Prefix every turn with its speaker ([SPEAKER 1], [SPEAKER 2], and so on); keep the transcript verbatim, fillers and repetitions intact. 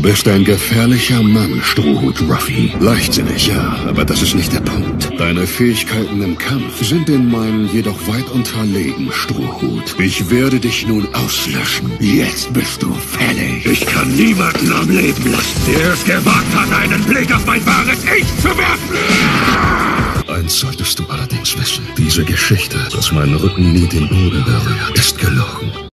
[SPEAKER 1] Du bist ein gefährlicher Mann, Strohhut Ruffy. Leichtsinnig, ja, aber das ist nicht der Punkt. Deine Fähigkeiten im Kampf sind den meinen jedoch weit unterlegen, Strohhut. Ich werde dich nun auslöschen. Jetzt bist du fällig. Ich kann niemanden am Leben lassen, der es gewagt hat, einen Blick auf mein wahres Ich zu werfen. Eins solltest du allerdings wissen. Diese Geschichte, dass mein Rücken nie den Boden berührt, ist gelogen.